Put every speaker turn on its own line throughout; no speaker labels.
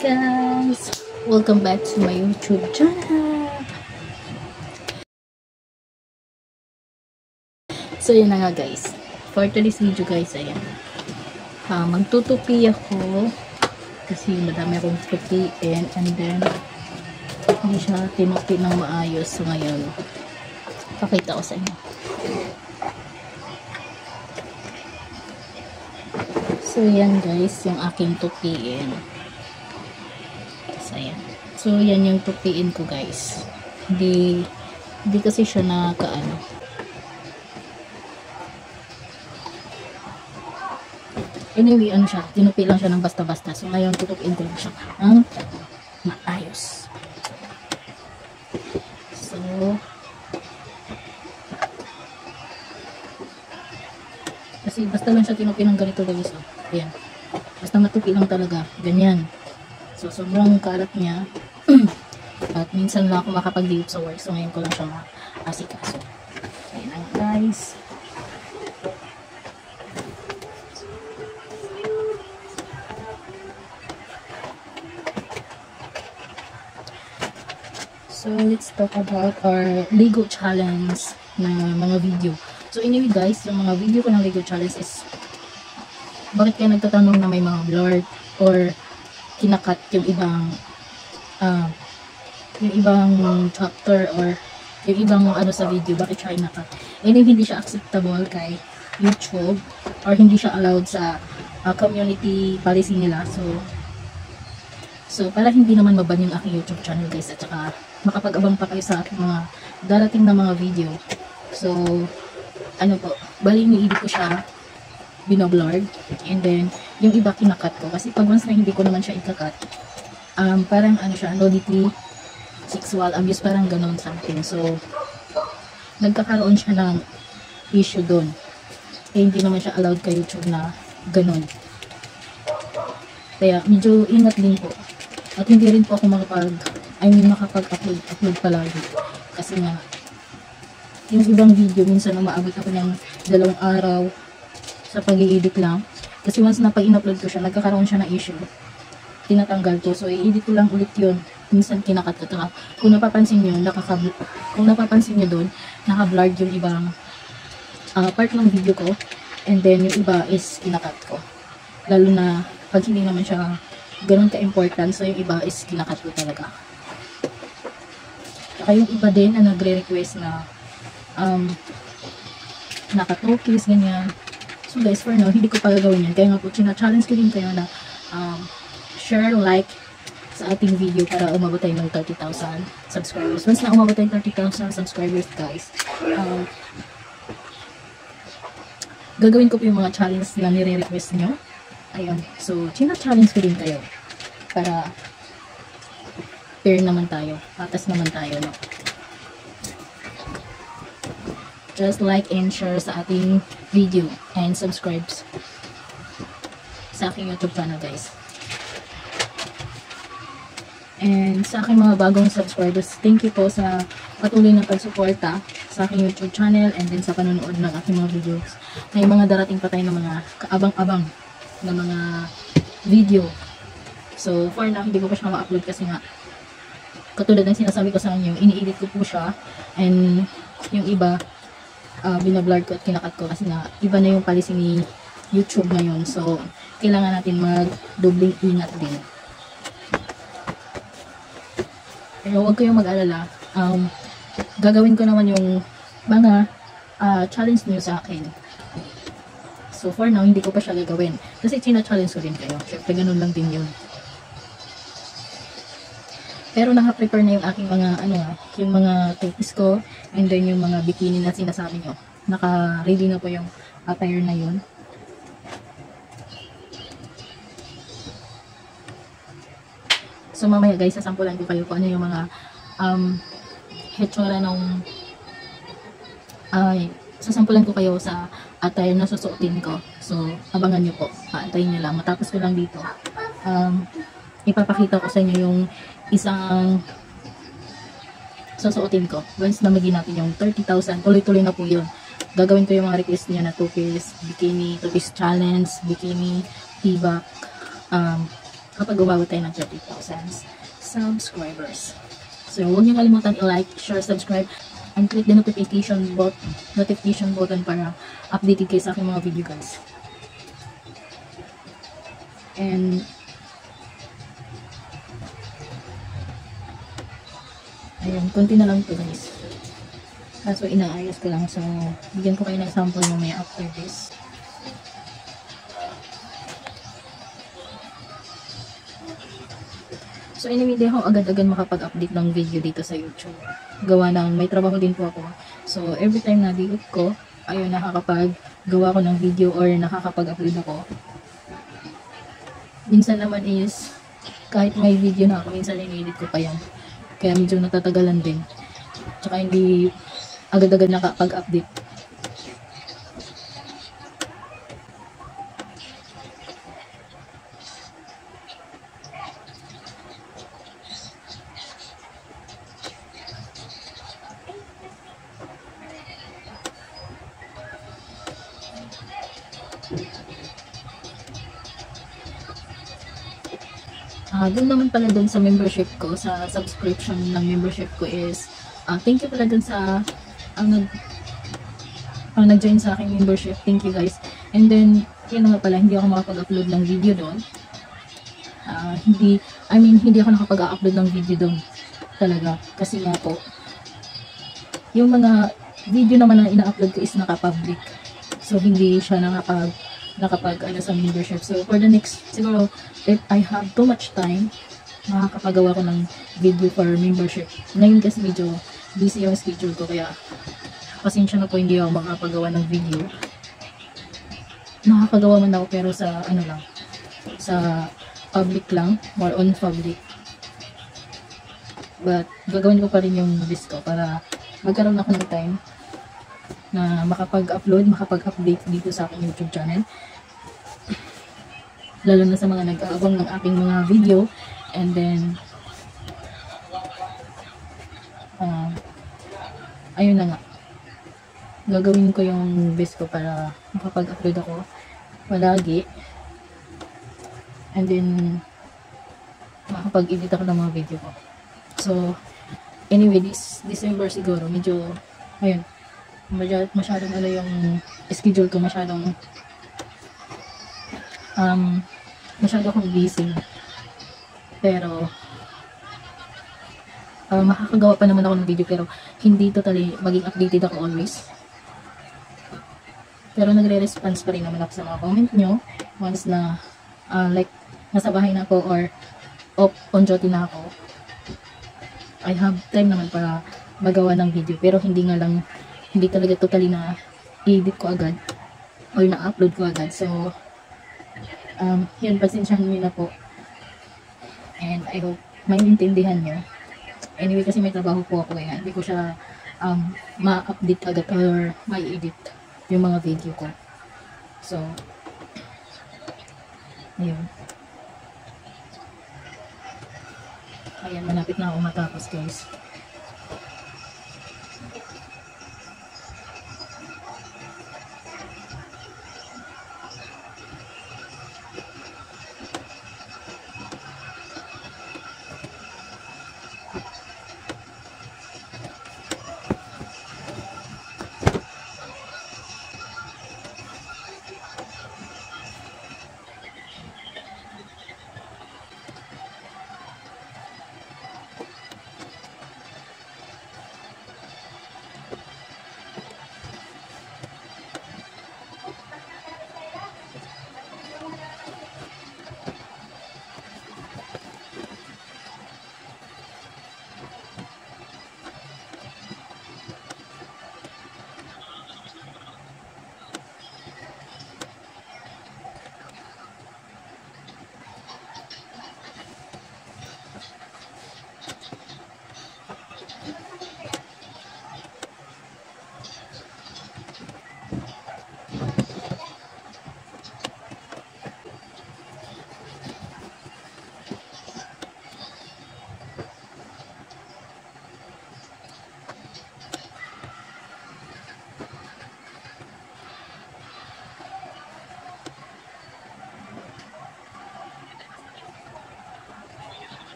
guys! Welcome back to my YouTube channel! So yun na nga guys. For today's video guys, ayan. Magtutupi ako kasi madami akong tupiin and then hindi siya tinupi ng maayos. So ngayon, pakita ko sa inyo. So yan guys, yung aking tupiin. So ayan. So yan yung tupiin ko guys. Hindi kasi siya nakaano. Anyway, ano siya, tinupi lang siya ng basta-basta. So ngayon tutupiin ko lang siya ng maayos. So kasi basta lang siya tinupi ng ganito guys. Oh. Ayan. Basta matupi lang talaga. Ganyan. So sobrang kalat niya. At minsan lang ako makapag-delete sa work. So ngayon ko lang siya maasikaso. Ayan lang guys. So let's talk about our Lego challenge na mga video. So anyway guys, yung mga video ko ng Lego challenge is bakit kayo nagtatanong na may mga blurred or kinakat yung ibang chapter or yung ibang ano sa video, bakit siya kinakat. Anyway, hindi siya acceptable kay YouTube or hindi siya allowed sa community policy nila. So para hindi naman maban yung aking YouTube channel guys, at saka makapag-abang pa kayo sa aking mga darating na mga video. So ano po, bali ni-edit ko siya, binoblurred, and then yung iba kinakat ko kasi pag once na hindi ko naman siya ikakat, parang ano siya, nudity, sexual abuse, parang ganon something. So nagkakaroon siya ng issue doon. Eh hindi naman siya allowed kay YouTube na ganon. Kaya medyo ingat din po. At hindi rin po ako makapag-upload palagi. Kasi nga, yung ibang video, minsan umaabot ako ng 2 araw sa pag-i-edit lang. Kasi once na pag-in-upload ko siya, nagkakaroon siya ng issue. Tinatanggal ko. So, i-edit ko lang ulit yun. Minsan kinakat ko. Kung napapansin nyo, doon, naka-blurred yung ibang part ng video ko. And then, yung iba is kinakat ko. Lalo na pag hindi naman siya ganun ka-important, so yung iba is kinakat ko talaga. Saka yung iba din na nagre-request na naka-tokis, ganyan. So guys, for now, hindi ko pa gagawin yan. Kaya nga po, challenge ko din kayo na share, like sa ating video para umabot tayo ng 30,000 subscribers. Once na umabot tayo ng 30,000 subscribers guys, gagawin ko po yung mga challenge na nire-request nyo. Ayun. So, challenge ko din kayo para fair naman tayo. Patas naman tayo, no? Just like and share sa ating video and subscribe sa aking YouTube channel, guys. And sa aking mga bagong subscribers, thank you po sa patuloy na pagsuporta sa aking YouTube channel and din sa panonood ng aking mga videos. May mga darating pa tayo ng mga kaabang-abang na mga video. So, for now, hindi ko pa siya ma-upload kasi nga, katulad ng sinasabi ko sa inyo, ini-edit ko po siya, and yung iba, binablur ko at kinakat ko kasi nga, iba na yung policy ni YouTube ngayon. So, kailangan natin mag-dobling ingat din. Pero huwag kayong mag-alala. Gagawin ko naman yung mga challenge niyo sa akin. So, for now, hindi ko pa siya gagawin. Kasi challenge ko din kayo. Siyempre, ganun lang din yun. Pero naka-prepare na yung aking mga, yung mga topis ko, and then yung mga bikini na sinasabi nyo. Naka-ready na po yung attire na yun. So, mamaya guys, sasampulan ko kayo kung ano yung mga hetsura ng sasampulan ko kayo sa attire na susuotin ko. So, abangan nyo po. Paantayin nyo lang. Matapos ko lang dito. Ipapakita ko sa inyo yung isang susuotin ko. Once na maging natin yung 30,000, tuloy-tuloy na po yun. Gagawin ko yung mga request niya na 2-piece, bikini, 2-piece challenge, bikini, tibak, kapag umabot tayo ng 30,000 subscribers. So, huwag niyo kalimutan i-like, share, subscribe, and click the notification button para updated kayo sa aking mga video guys. And ayun, konti na lang ito guys. Kaso inaayos ko lang, so bigyan ko kayo ng sample mamaya after this. So anyway, hindi ako agad-agad makapag-update ng video dito sa YouTube. Gawa ng may trabaho din po ako. So every time na diot ko, ayun, nakakapag-gawa ko ng video or nakakapag-upload ako. Minsan naman is, kahit may video na ako, minsan in-edit ko pa yan. Kaya medyo natatagalan din. Tsaka hindi agad-agad nakapag-update. Doon naman pala doon sa membership ko, sa subscription ng membership ko is, thank you pala doon sa nag-join sa aking membership. Thank you guys. And then, yun nga pala, hindi ako makapag-upload ng video doon. Hindi ako nakapag-upload ng video doon talaga. Kasi nga po, yung mga video naman na ina-upload ko is naka-public. So, hindi siya nakapag sa membership. So, for the next, siguro, if I have too much time, makakapagawa ko ng video for membership. Ngayon kasi medyo busy yung schedule ko, kaya pasensya na po hindi ako makapagawa ng video. Nakakagawa man ako pero sa lang, sa public lang, more on public. But gagawin ko pa rin yung list ko para magkaroon ako ng time na makapag-upload, makapag-update dito sa aking YouTube channel. Lalo na sa mga nag-aabang ng aking mga video. And then ayun na nga, gagawin ko yung best ko para makapag-upload ako palagi. And then makapag-edit ako ng mga video ko. So anyway, this December siguro medyo ayun, masyadong yung schedule ko, masyado akong busy. Pero makakagawa pa naman ako ng video, pero hindi totally maging updated ako always. Pero nagre-response pa rin naman ako sa mga comment nyo once na like nasa bahay na ako or off on duty na ako. I have time naman para magawa ng video, pero hindi talaga totally na edit ko agad or na-upload ko agad. So yun, pasensyahan nyo na po. And I hope maintindihan nyo. Anyway, kasi may trabaho po ako, kaya hindi ko siya ma-update agad or ma-edit yung mga video ko. So ayun. Ayan, malapit na ako matapos guys.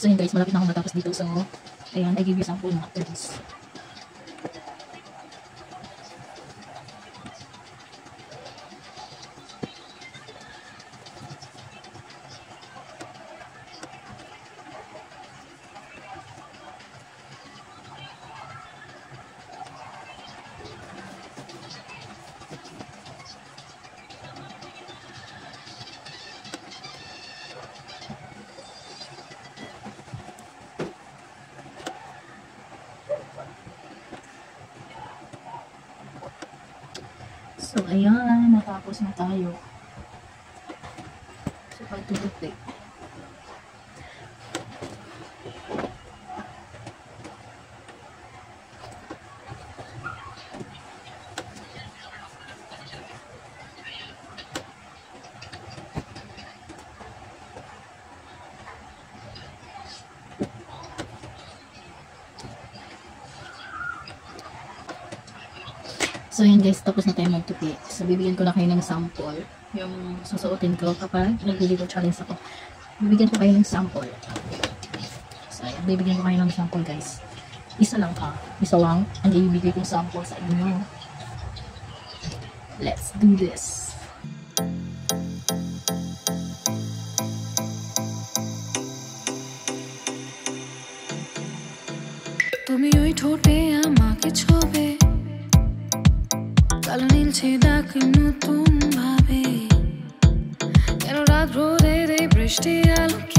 So yun guys, malapit na ako matapos dito. So, ayan, I give you sample na after this. So, ayan, natapos na tayo. So, pagtutupi. So yun guys, tapos na tayo magtupi. So bibigyan ko na kayo ng sample. Yung susuotin ko kapag nagliligo challenge ako. Bibigyan ko kayo ng sample. So ayan, bibigyan ko kayo ng sample guys. Isa lang ha. Isa lang. Ang ibigay kong sample sa inyo. Let's do this.
তুমি ওই ঠোঁটে আমাকে ছোবে কালো নীলছে ডাক নতুন ভাবে কেন রাত রোদের এই বৃষ্টি আলো